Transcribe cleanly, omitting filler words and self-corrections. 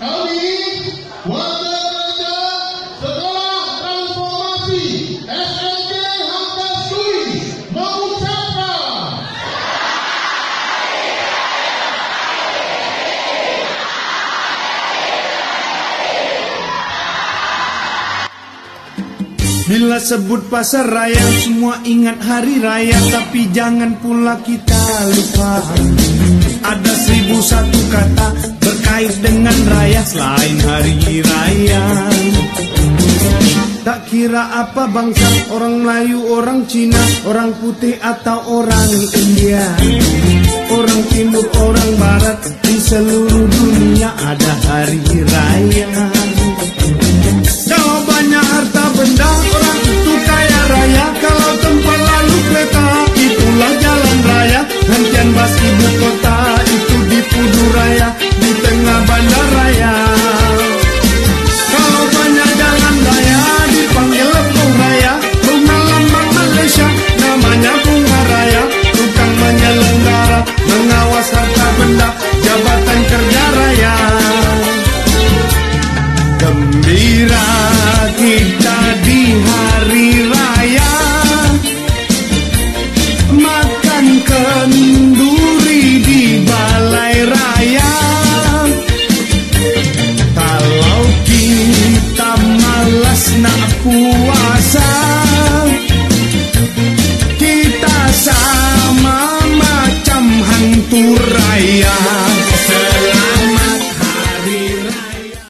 kami warga gereja Sekolah Transformasi SMK Hangkasui mengucapkan bila sebut pasar raya semua ingat hari raya, tapi jangan pula kita lupa ada 1001 kata berkait dengan raya selain hari raya. Tak kira apa bangsa, orang Melayu, orang Cina, orang putih atau orang India, orang timur, orang barat, di seluruh dunia ada hari raya. Kalau banyak harta benda, orang itu kaya raya. Kalau tempat lalu kereta, itulah jalan raya. Hentian bas ibu kota, itu di Pudu Raya, di tengah bandar raya. Kalau banyak jalan raya, dipanggil Lempung Raya. Bunga lambang Malaysia, namanya Bunga Raya. Tukang menyelenggara, mengawas harta benda, jabatan kerja raya. Gembira kita di hari raya, makan kenduri di balai raya. Kalau kita malas nak puasa,